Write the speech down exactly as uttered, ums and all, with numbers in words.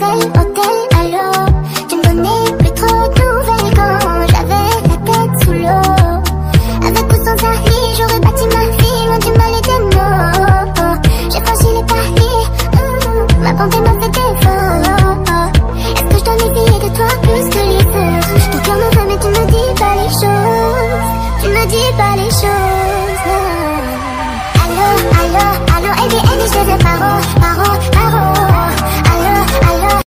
hôtel, hôtel, allô. Tu me donnais plus trop de nouvelles quand j'avais la tête sous l'eau. Avec ou sans Harry, j'aurais bâti ma vie loin du mal et des mots. J'ai franchi les paris, mmh, ma bonté m'a fait défaut. Est-ce que je dois méfier de toi plus que les autres? Ton cœur me va mais tu me dis pas les choses. Tu me dis pas les choses. Allô, allô, allô, Eddie, Eddie, je te fais paro, paro, paro.